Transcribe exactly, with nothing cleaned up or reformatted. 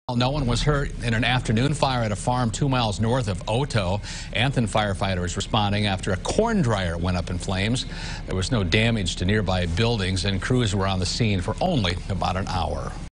No one was hurt in an afternoon fire at a farm two miles north of Oto. Anthem firefighters responding after a corn dryer went up in flames. There was no damage to nearby buildings, and crews were on the scene for only about an hour.